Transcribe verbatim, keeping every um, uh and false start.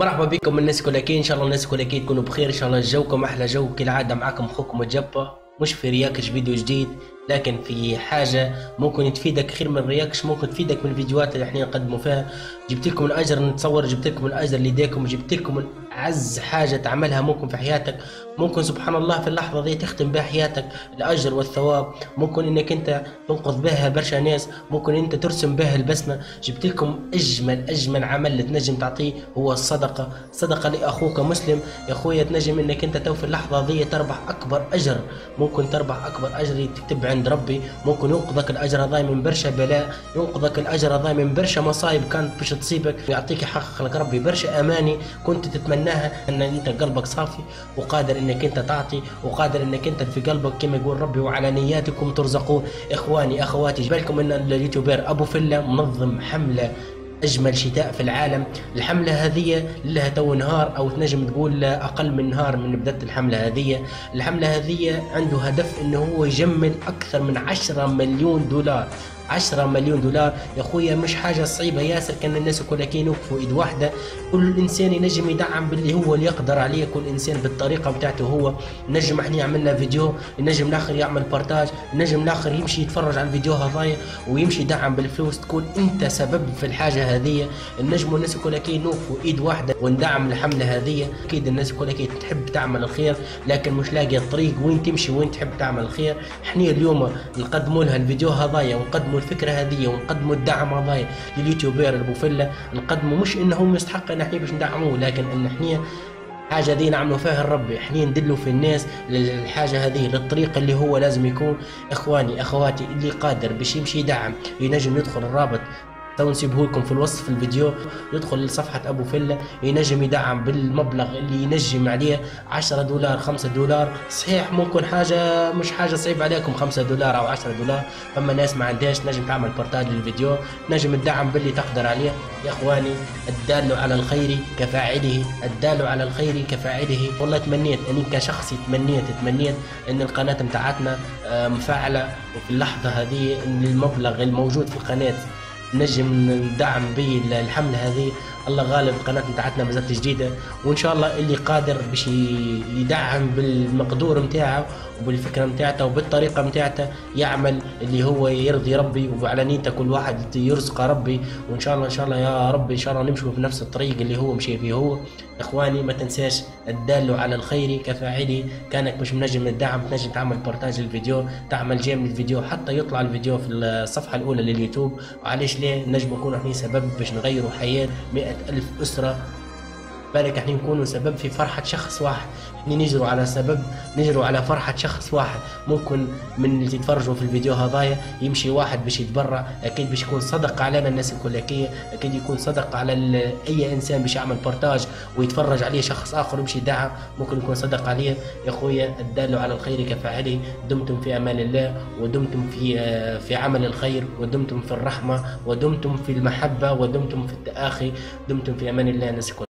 مرحبا بكم الناس كل اكيد، ان شاء الله الناس كل اكيد تكونوا بخير، ان شاء الله جوكم احلى جو كالعاده. معكم اخوكم الجبة، مش في رياكش فيديو جديد لكن في حاجه ممكن تفيدك خير من رياكش، ممكن تفيدك من الفيديوهات اللي احنا نقدموا فيها. جبت لكم الاجر نتصور، جبت لكم الاجر ليديكم، جبت لكم من اعز حاجه تعملها ممكن في حياتك، ممكن سبحان الله في اللحظه دي تختم بها حياتك، الاجر والثواب. ممكن انك انت تنقذ بها برشا ناس، ممكن انت ترسم بها البسمه. جبت لكم اجمل اجمل عمل اللي تنجم تعطيه هو الصدقه، صدقه لاخوك مسلم. يا اخويا تنجم انك انت تو في اللحظه دي تربح اكبر اجر، ممكن تربح اكبر اجر تكتب عند ربي، ممكن ينقذك الاجر هذا من برشا بلاء، ينقذك الاجر هذا من برشا مصايب كانت باش تصيبك، ويعطيك يحقق لك ربي برشا اماني كنت تتمناها، ان انت قلبك صافي وقادر انك انت تعطي، وقادر انك انت في قلبك كما يقول ربي وعلى نياتكم ترزقون. اخواني اخواتي، بالكم ان اليوتيوبر ابو فله منظم حمله اجمل شتاء في العالم. الحمله هذه لها تو نهار او تنجم تقول اقل من نهار من بدات الحمله هذه. الحمله هذه عنده هدف انه هو يجمد اكثر من عشرة مليون دولار، عشرة مليون دولار. يا اخويا مش حاجه صعيبه ياسر، كان الناس كلها كي يوقفوا ايد واحده، كل انسان ينجم يدعم باللي هو اللي يقدر عليه، كل انسان بالطريقه بتاعته هو. نجم احنا عملنا فيديو، نجم الاخر يعمل بارتاج، نجم الاخر يمشي يتفرج على الفيديو هذايا ويمشي يدعم بالفلوس، تكون انت سبب في الحاجه هذه. النجم الناس كلها كي نوقفوا ايد واحده وندعم الحمله هذه. اكيد الناس كلها كي تحب تعمل الخير لكن مش لاقيه الطريق وين تمشي وين تحب تعمل الخير. احنا اليوم نقدموا لها الفيديو هذايا ونقدموا الفكره هذه ونقدموا الدعم هذايا لليوتيوبر ابو فله، نقدموا مش انه هو يستحق ان احنا باش ندعموه، لكن ان احنا حاجه دي نعملوا فيها الرب، احنا ندلوا في الناس للحاجه هذه، للطريق اللي هو لازم يكون. اخواني اخواتي، اللي قادر باش يمشي يدعم ينجم يدخل الرابط تو نسيبه لكم في الوصف الفيديو، يدخل لصفحة أبو فله ينجم يدعم بالمبلغ اللي ينجم عليه، عشرة دولار خمسة دولار. صحيح ممكن حاجة مش حاجة صعيب عليكم خمسة دولار أو عشرة دولار، فما ناس ما عندهاش نجم تعمل بارتاج للفيديو، نجم تدعم باللي تقدر عليه. يا إخواني الدال على الخير كفاعله، الدال على الخير كفاعله. والله تمنيت أني كشخصي تمنيت تمنيت أن القناة متاعتنا مفعلة، وفي اللحظة هذه أن المبلغ الموجود في القناة نجم ندعم به الحمله هذه. الله غالب القناه نتاعتنا مازالت جديده، وان شاء الله اللي قادر باش يدعم بالمقدور نتاعه وبالفكره نتاعته وبالطريقه نتاعته يعمل اللي هو يرضي ربي، وعلى نيته كل واحد يرزق ربي. وان شاء الله ان شاء الله يا رب ان شاء الله نمشوا في نفس الطريق اللي هو مشي فيه هو. اخواني ما تنساش الدال على الخير كفاعله، كانك مش منجم الدعم تنجم تعمل بارتاج الفيديو، تعمل جيم للفيديو حتى يطلع الفيديو في الصفحه الاولى لليوتيوب. وعليش ليه نجم نكون احنا سبب باش نغيروا حياه مئة ألف أسرة، بالك احنا نكونوا سبب في فرحة شخص واحد، احنا نجروا على سبب نجروا على فرحة شخص واحد. ممكن من اللي تتفرجوا في الفيديو هذايا يمشي واحد باش يتبرع، اكيد باش يكون صدق علينا الناس الكلكية، اكيد يكون صدق على اي انسان باش يعمل بارتاج ويتفرج عليه شخص اخر ويمشي يدعم، ممكن يكون صدق عليه. يا اخويا الدال على الخير كفاعله، دمتم في امان الله، ودمتم في في عمل الخير، ودمتم في الرحمة، ودمتم في المحبة، ودمتم في التآخي، دمتم في امان الله الناس الكل.